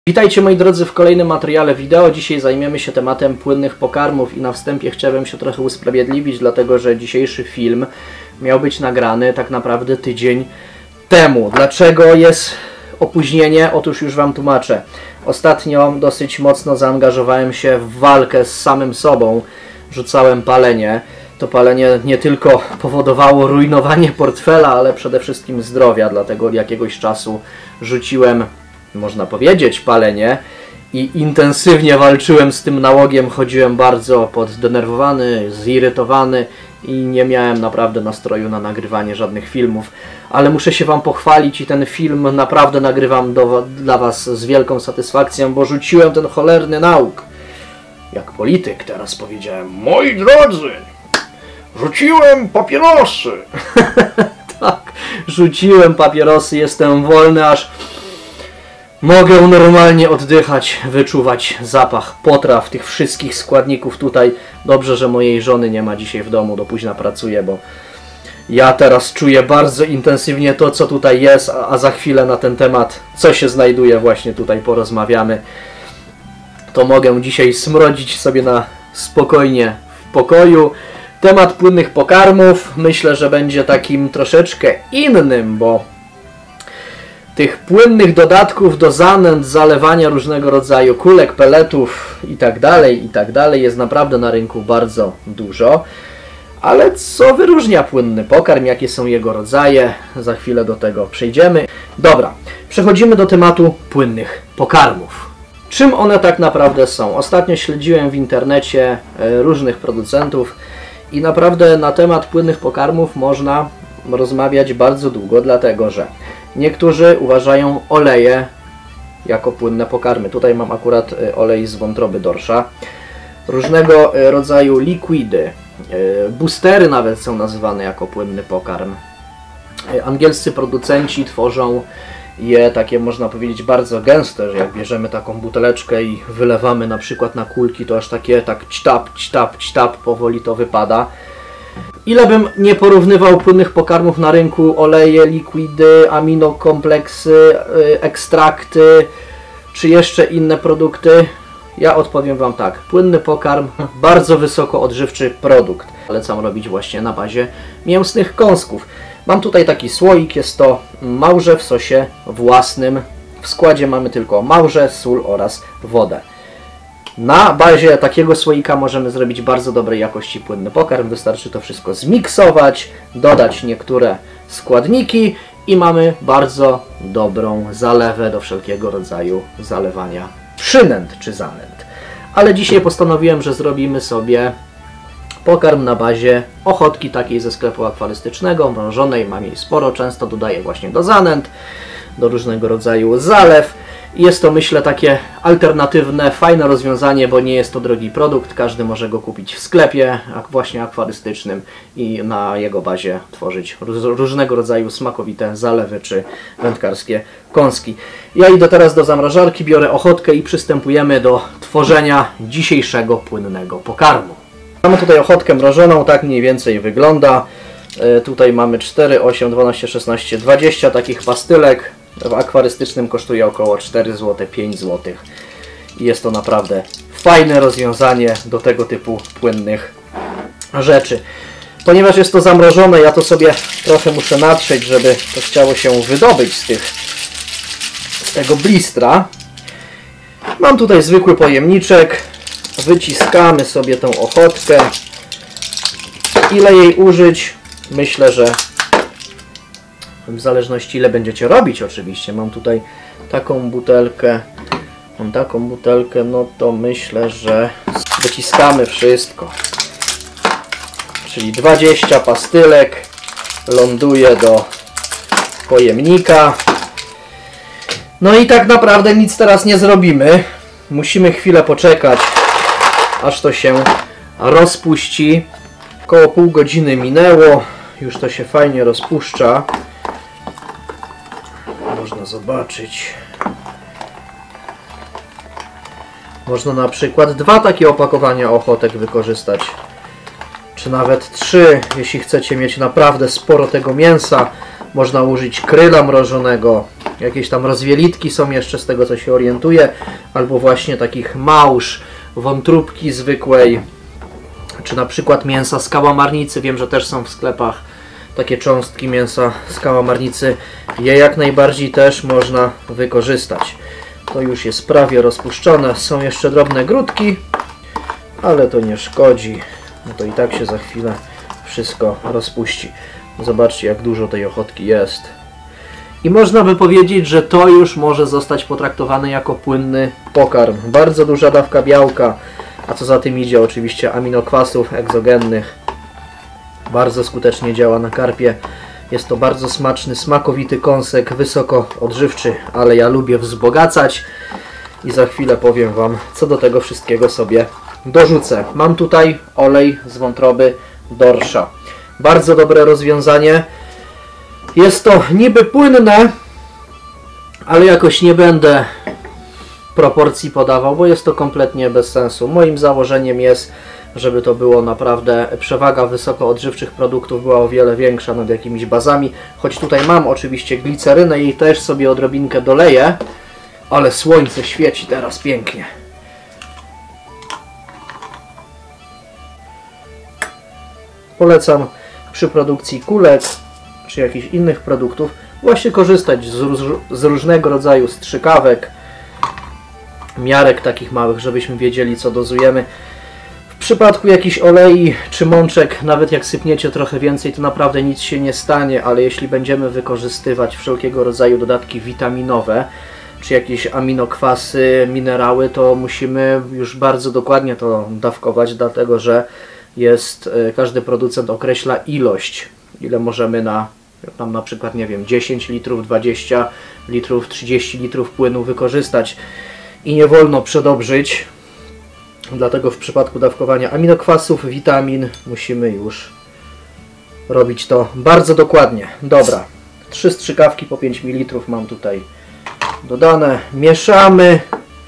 Witajcie moi drodzy w kolejnym materiale wideo. Dzisiaj zajmiemy się tematem płynnych pokarmów i na wstępie chciałbym się trochę usprawiedliwić, dlatego że dzisiejszy film miał być nagrany tak naprawdę tydzień temu. Dlaczego jest opóźnienie? Otóż już Wam tłumaczę. Ostatnio dosyć mocno zaangażowałem się w walkę z samym sobą. Rzucałem palenie. To palenie nie tylko powodowało rujnowanie portfela, ale przede wszystkim zdrowia. Dlatego od jakiegoś czasu rzuciłem, można powiedzieć, palenie i intensywnie walczyłem z tym nałogiem. Chodziłem bardzo poddenerwowany, zirytowany i nie miałem naprawdę nastroju na nagrywanie żadnych filmów. Ale muszę się Wam pochwalić i ten film naprawdę nagrywam dla Was z wielką satysfakcją, bo rzuciłem ten cholerny nauk. Jak polityk teraz powiedziałem: moi drodzy, rzuciłem papierosy. Tak, rzuciłem papierosy, jestem wolny, aż mogę normalnie oddychać, wyczuwać zapach potraw, tych wszystkich składników tutaj. Dobrze, że mojej żony nie ma dzisiaj w domu, do późna pracuje, bo ja teraz czuję bardzo intensywnie to, co tutaj jest, a za chwilę na ten temat, co się znajduje, właśnie tutaj porozmawiamy. To mogę dzisiaj smrodzić sobie na spokojnie w pokoju. Temat płynnych pokarmów myślę, że będzie takim troszeczkę innym, bo tych płynnych dodatków do zanęt, zalewania różnego rodzaju kulek, peletów itd. jest naprawdę na rynku bardzo dużo. Ale co wyróżnia płynny pokarm, jakie są jego rodzaje? Za chwilę do tego przejdziemy. Dobra, przechodzimy do tematu płynnych pokarmów. Czym one tak naprawdę są? Ostatnio śledziłem w internecie różnych producentów i naprawdę na temat płynnych pokarmów można rozmawiać bardzo długo, dlatego że niektórzy uważają oleje jako płynne pokarmy. Tutaj mam akurat olej z wątroby dorsza. Różnego rodzaju likwidy, boostery nawet są nazywane jako płynny pokarm. Angielscy producenci tworzą je takie, można powiedzieć, bardzo gęste, że jak bierzemy taką buteleczkę i wylewamy na przykład na kulki, to aż takie tak ćtap powoli to wypada. Ile bym nie porównywał płynnych pokarmów na rynku, oleje, likwidy, aminokompleksy, ekstrakty, czy jeszcze inne produkty, ja odpowiem Wam tak. Płynny pokarm, bardzo wysoko odżywczy produkt. Polecam robić właśnie na bazie mięsnych kąsków. Mam tutaj taki słoik, jest to małże w sosie własnym. W składzie mamy tylko małże, sól oraz wodę. Na bazie takiego słoika możemy zrobić bardzo dobrej jakości płynny pokarm. Wystarczy to wszystko zmiksować, dodać niektóre składniki i mamy bardzo dobrą zalewę do wszelkiego rodzaju zalewania przynęt czy zanęt. Ale dzisiaj postanowiłem, że zrobimy sobie pokarm na bazie ochotki takiej ze sklepu akwarystycznego, mrożonej. Mam jej sporo, często dodaję właśnie do zanęt, do różnego rodzaju zalew. Jest to, myślę, takie alternatywne, fajne rozwiązanie, bo nie jest to drogi produkt. Każdy może go kupić w sklepie właśnie akwarystycznym i na jego bazie tworzyć różnego rodzaju smakowite zalewy czy wędkarskie kąski. Ja idę teraz do zamrażarki, biorę ochotkę i przystępujemy do tworzenia dzisiejszego płynnego pokarmu. Mamy tutaj ochotkę mrożoną, tak mniej więcej wygląda. Tutaj mamy 4, 8, 12, 16, 20 takich pastylek. W akwarystycznym kosztuje około 4 zł, 5 zł. I jest to naprawdę fajne rozwiązanie do tego typu płynnych rzeczy. Ponieważ jest to zamrożone, ja to sobie trochę muszę natrzeć, żeby to chciało się wydobyć z tego blistra. Mam tutaj zwykły pojemniczek. Wyciskamy sobie tą ochotkę. Ile jej użyć? Myślę, że w zależności ile będziecie robić oczywiście. Mam tutaj taką butelkę, no to myślę, że wyciskamy wszystko. Czyli 20 pastylek ląduje do pojemnika. No i tak naprawdę nic teraz nie zrobimy. Musimy chwilę poczekać, aż to się rozpuści. Około pół godziny minęło. Już to się fajnie rozpuszcza. Można zobaczyć. Można na przykład 2 takie opakowania ochotek wykorzystać. Czy nawet 3, jeśli chcecie mieć naprawdę sporo tego mięsa. Można użyć kryla mrożonego. Jakieś tam rozwielitki są jeszcze z tego, co się orientuję, albo właśnie takich małż, wątróbki zwykłej, czy na przykład mięsa z kałamarnicy. Wiem, że też są w sklepach takie cząstki mięsa z kałamarnicy. Je jak najbardziej też można wykorzystać. To już jest prawie rozpuszczone. Są jeszcze drobne grudki, ale to nie szkodzi. No to i tak się za chwilę wszystko rozpuści. Zobaczcie, jak dużo tej ochotki jest. I można by powiedzieć, że to już może zostać potraktowane jako płynny pokarm. Bardzo duża dawka białka, a co za tym idzie, oczywiście aminokwasów egzogennych. Bardzo skutecznie działa na karpie. Jest to bardzo smaczny, smakowity kąsek, wysoko odżywczy, ale ja lubię wzbogacać i za chwilę powiem Wam, co do tego wszystkiego sobie dorzucę. Mam tutaj olej z wątroby dorsza. Bardzo dobre rozwiązanie. Jest to niby płynne, ale jakoś nie będę proporcji podawał, bo jest to kompletnie bez sensu. Moim założeniem jest, żeby to było naprawdę, przewaga wysoko odżywczych produktów była o wiele większa nad jakimiś bazami. Choć tutaj mam oczywiście glicerynę i też sobie odrobinkę doleję, ale słońce świeci teraz pięknie. Polecam przy produkcji kulek czy jakichś innych produktów właśnie korzystać z różnego rodzaju strzykawek, miarek takich małych, żebyśmy wiedzieli, co dozujemy. W przypadku jakichś olei czy mączek, nawet jak sypniecie trochę więcej, to naprawdę nic się nie stanie, ale jeśli będziemy wykorzystywać wszelkiego rodzaju dodatki witaminowe, czy jakieś aminokwasy, minerały, to musimy już bardzo dokładnie to dawkować, dlatego że każdy producent określa ilość, ile możemy na przykład, nie wiem, 10 litrów, 20 litrów, 30 litrów płynu wykorzystać i nie wolno przedobrzyć. Dlatego w przypadku dawkowania aminokwasów, witamin musimy już robić to bardzo dokładnie. Dobra, 3 strzykawki po 5 ml mam tutaj dodane. Mieszamy.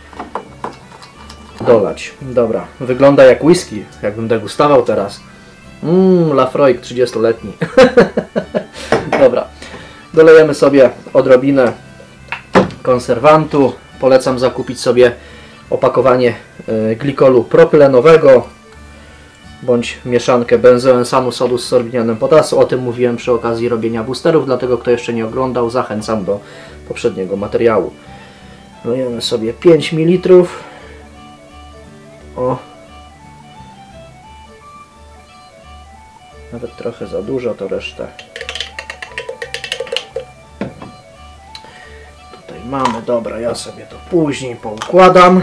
Dolać. Dobra, wygląda jak whisky, jakbym degustował teraz. Lafroig 30-letni. Dobra, dolejemy sobie odrobinę konserwantu. Polecam zakupić sobie opakowanie glikolu propylenowego bądź mieszankę benzoensanu sodu z sorbinianem potasu. O tym mówiłem przy okazji robienia boosterów, dlatego kto jeszcze nie oglądał, zachęcam do poprzedniego materiału. Lejemy sobie 5 ml. O, nawet trochę za dużo, to resztę tutaj mamy. Dobra, ja sobie to później poukładam.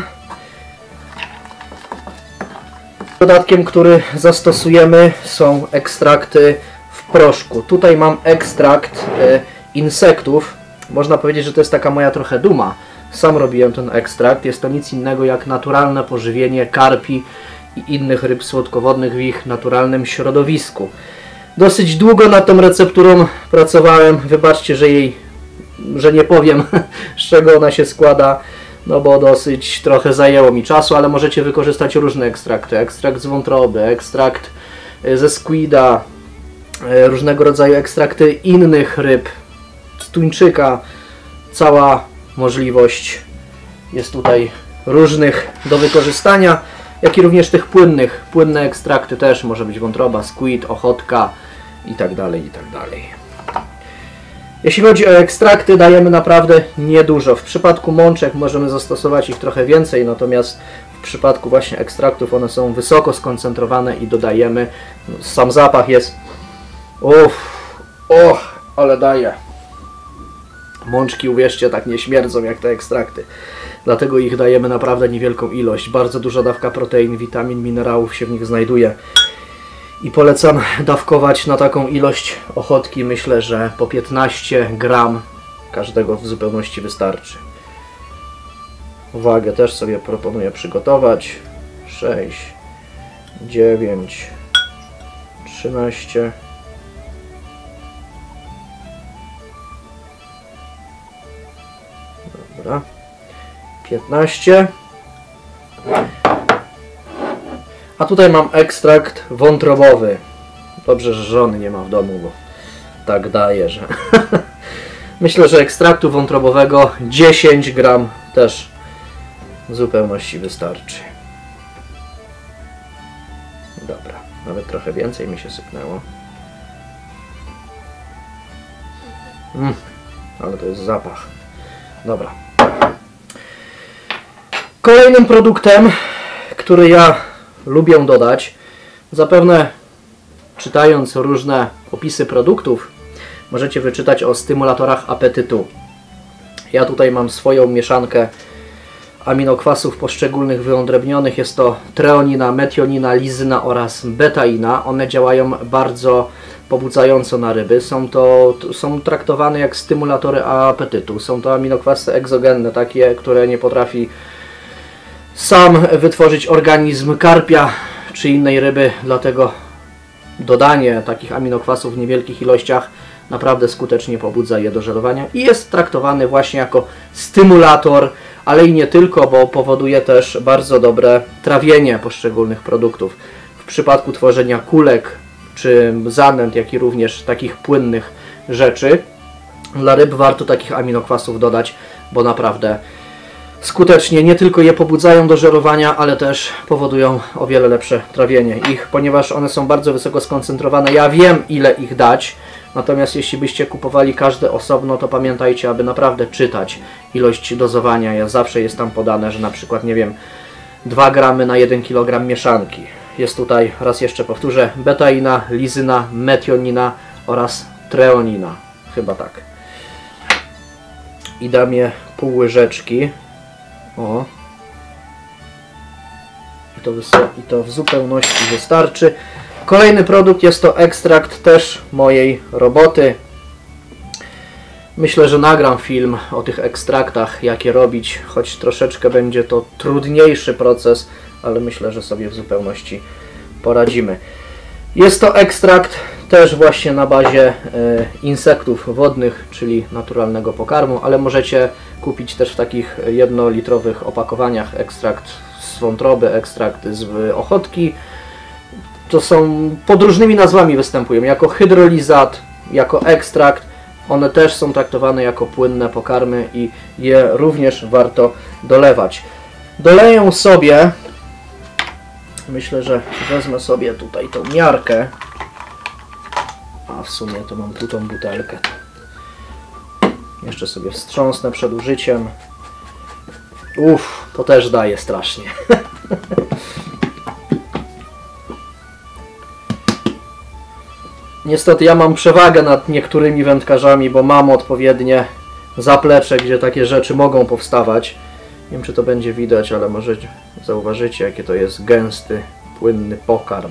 Dodatkiem, który zastosujemy, są ekstrakty w proszku. Tutaj mam ekstrakt insektów. Można powiedzieć, że to jest taka moja trochę duma. Sam robiłem ten ekstrakt. Jest to nic innego jak naturalne pożywienie karpi i innych ryb słodkowodnych w ich naturalnym środowisku. Dosyć długo nad tą recepturą pracowałem. Wybaczcie, że nie powiem, z czego ona się składa, no bo dosyć trochę zajęło mi czasu, ale możecie wykorzystać różne ekstrakty. Ekstrakt z wątroby, ekstrakt ze squida, różnego rodzaju ekstrakty innych ryb, z tuńczyka. Cała możliwość jest tutaj różnych do wykorzystania, jak i również tych płynnych. Płynne ekstrakty też może być wątroba, squid, ochotka itd. Jeśli chodzi o ekstrakty, dajemy naprawdę niedużo. W przypadku mączek możemy zastosować ich trochę więcej, natomiast w przypadku właśnie ekstraktów one są wysoko skoncentrowane i dodajemy. Sam zapach jest ale daje. Mączki, uwierzcie, tak nie śmierdzą jak te ekstrakty. Dlatego ich dajemy naprawdę niewielką ilość. Bardzo duża dawka protein, witamin, minerałów się w nich znajduje. I polecam dawkować na taką ilość ochotki. Myślę, że po 15 gram każdego w zupełności wystarczy. Wagę też sobie proponuję przygotować. 6, 9, 13. Dobra. 15. A tutaj mam ekstrakt wątrobowy. Dobrze, że żony nie ma w domu, bo tak daje, że Myślę, że ekstraktu wątrobowego 10 gram też w zupełności wystarczy. Dobra, nawet trochę więcej mi się sypnęło. Ale to jest zapach. Dobra. Kolejnym produktem, który ja lubię dodać, zapewne czytając różne opisy produktów, możecie wyczytać o stymulatorach apetytu. Ja tutaj mam swoją mieszankę aminokwasów poszczególnych wyodrębnionych. Jest to treonina, metionina, lizyna oraz betaina. One działają bardzo pobudzająco na ryby. Są traktowane jak stymulatory apetytu. Są to aminokwasy egzogenne, takie, które nie potrafi sam wytworzyć organizm karpia czy innej ryby, dlatego dodanie takich aminokwasów w niewielkich ilościach naprawdę skutecznie pobudza je do żerowania i jest traktowany właśnie jako stymulator, ale i nie tylko, bo powoduje też bardzo dobre trawienie poszczególnych produktów. W przypadku tworzenia kulek czy zanęt, jak i również takich płynnych rzeczy, dla ryb warto takich aminokwasów dodać, bo naprawdę skutecznie nie tylko je pobudzają do żerowania, ale też powodują o wiele lepsze trawienie ich, ponieważ one są bardzo wysoko skoncentrowane. Ja wiem, ile ich dać, natomiast jeśli byście kupowali każde osobno, to pamiętajcie, aby naprawdę czytać ilość dozowania. Zawsze jest tam podane, że na przykład, nie wiem, 2 gramy na 1 kg mieszanki. Jest tutaj, raz jeszcze powtórzę, betaina, lizyna, metionina oraz treonina. Chyba tak. I dam je pół łyżeczki. O. I to w zupełności wystarczy. Kolejny produkt jest to ekstrakt też mojej roboty. Myślę, że nagram film o tych ekstraktach, jak je robić, choć troszeczkę będzie to trudniejszy proces, ale myślę, że sobie w zupełności poradzimy. Jest to ekstrakt też właśnie na bazie insektów wodnych, czyli naturalnego pokarmu, ale możecie kupić też w takich 1-litrowych opakowaniach ekstrakt z wątroby, ekstrakt z ochotki. To są pod różnymi nazwami występują, jako hydrolizat, jako ekstrakt. One też są traktowane jako płynne pokarmy i je również warto dolewać. Doleję sobie, myślę, że wezmę sobie tutaj tą miarkę, a w sumie to mam tu tą butelkę. Jeszcze sobie wstrząsnę przed użyciem. To też daje strasznie. Niestety ja mam przewagę nad niektórymi wędkarzami, bo mam odpowiednie zaplecze, gdzie takie rzeczy mogą powstawać. Nie wiem, czy to będzie widać, ale może zauważycie, jakie to jest gęsty, płynny pokarm.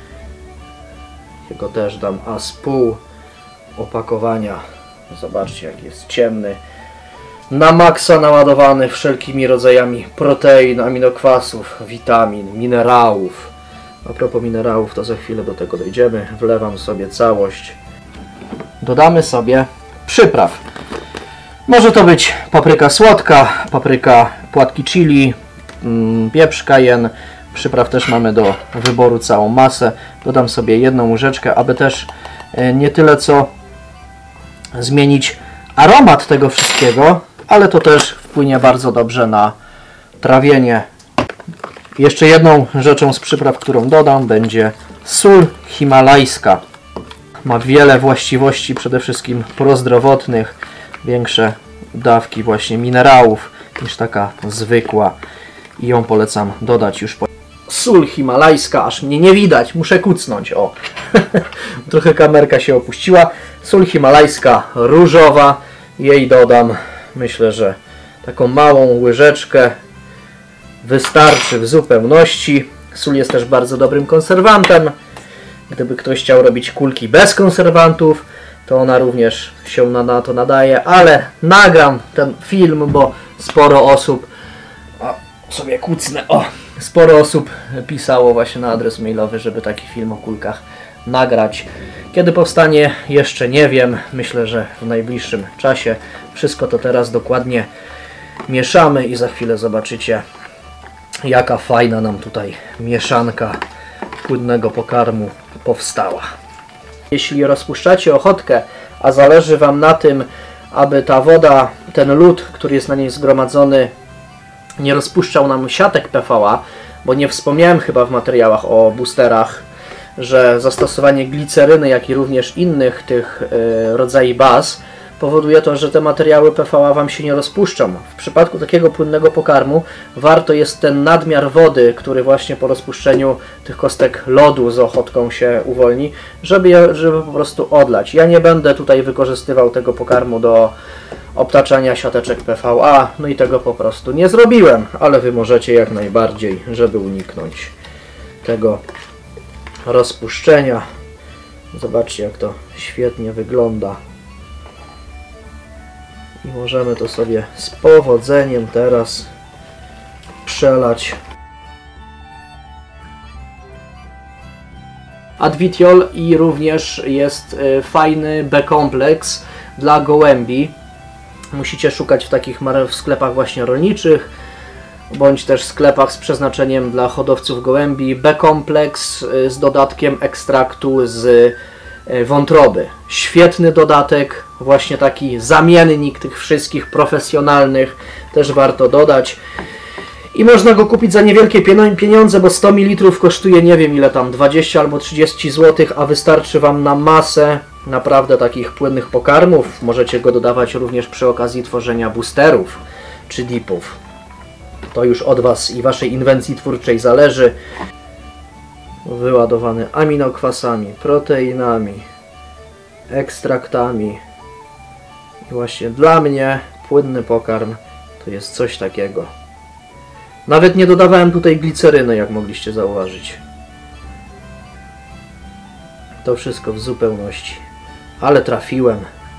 Jego też dam z pół opakowania. Zobaczcie, jak jest ciemny. Na maksa naładowany wszelkimi rodzajami protein, aminokwasów, witamin, minerałów. A propos minerałów, to za chwilę do tego dojdziemy. Wlewam sobie całość. Dodamy sobie przypraw. Może to być papryka słodka, papryka, płatki chili, pieprz cayenne. Przypraw też mamy do wyboru całą masę. Dodam sobie 1 łyżeczkę, aby też nie tyle co zmienić aromat tego wszystkiego, ale to też wpłynie bardzo dobrze na trawienie. Jeszcze jedną rzeczą z przypraw, którą dodam, będzie sól himalajska. Ma wiele właściwości, przede wszystkim prozdrowotnych, większe dawki właśnie minerałów niż taka zwykła i ją polecam dodać już po... Sól himalajska, aż mnie nie widać, muszę kucnąć, o. Trochę kamerka się opuściła. Sól himalajska różowa, jej dodam, myślę, że taką małą łyżeczkę wystarczy w zupełności. Sól jest też bardzo dobrym konserwantem. Gdyby ktoś chciał robić kulki bez konserwantów, to ona również się na to nadaje, ale nagram ten film, bo sporo osób sobie kucnę, sporo osób pisało właśnie na adres mailowy, żeby taki film o kulkach nagrać. Kiedy powstanie, jeszcze nie wiem. Myślę, że w najbliższym czasie. Wszystko to teraz dokładnie mieszamy i za chwilę zobaczycie, jaka fajna nam tutaj mieszanka płynnego pokarmu powstała. Jeśli rozpuszczacie ochotkę, a zależy Wam na tym, aby ta woda, ten lód, który jest na niej zgromadzony, nie rozpuszczał nam siatek PVA, bo nie wspomniałem chyba w materiałach o boosterach, że zastosowanie gliceryny, jak i również innych tych rodzajów baz powoduje to, że te materiały PVA Wam się nie rozpuszczą. W przypadku takiego płynnego pokarmu warto jest ten nadmiar wody, który właśnie po rozpuszczeniu tych kostek lodu z ochotką się uwolni, żeby po prostu odlać. Ja nie będę tutaj wykorzystywał tego pokarmu do obtaczania siateczek PVA, no i tego po prostu nie zrobiłem, ale Wy możecie jak najbardziej, żeby uniknąć tego rozpuszczenia. Zobaczcie, jak to świetnie wygląda. I możemy to sobie z powodzeniem teraz przelać. Advitiol i również jest fajny B-kompleks dla gołębi. Musicie szukać w takich w sklepach właśnie rolniczych, bądź też sklepach z przeznaczeniem dla hodowców gołębi. B-kompleks z dodatkiem ekstraktu z wątroby. Świetny dodatek, właśnie taki zamiennik tych wszystkich profesjonalnych, też warto dodać. I można go kupić za niewielkie pieniądze, bo 100 ml kosztuje nie wiem ile tam, 20 albo 30 zł, a wystarczy Wam na masę naprawdę takich płynnych pokarmów. Możecie go dodawać również przy okazji tworzenia boosterów czy dipów. To już od Was i Waszej inwencji twórczej zależy. Wyładowany aminokwasami, proteinami, ekstraktami. I właśnie dla mnie płynny pokarm to jest coś takiego. Nawet nie dodawałem tutaj gliceryny, jak mogliście zauważyć. To wszystko w zupełności. Ale trafiłem.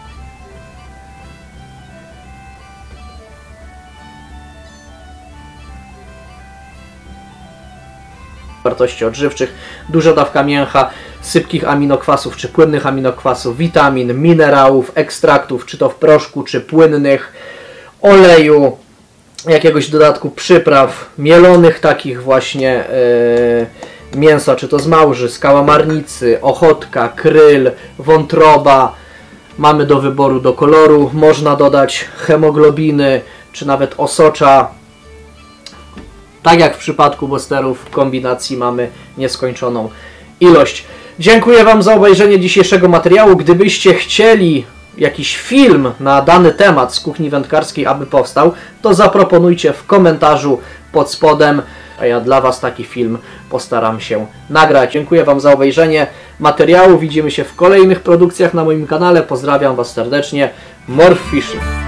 Wartości odżywczych, duża dawka mięcha, sypkich aminokwasów czy płynnych aminokwasów, witamin, minerałów, ekstraktów, czy to w proszku, czy płynnych, oleju, jakiegoś dodatku przypraw, mielonych takich właśnie mięsa, czy to z małży, z kałamarnicy, ochotka, kryl, wątroba. Mamy do wyboru, do koloru, można dodać hemoglobiny, czy nawet osocza. Tak jak w przypadku boosterów, w kombinacji mamy nieskończoną ilość. Dziękuję Wam za obejrzenie dzisiejszego materiału. Gdybyście chcieli jakiś film na dany temat z kuchni wędkarskiej, aby powstał, to zaproponujcie w komentarzu pod spodem, a ja dla Was taki film postaram się nagrać. Dziękuję Wam za obejrzenie materiału. Widzimy się w kolejnych produkcjach na moim kanale. Pozdrawiam Was serdecznie. Morph Fishing.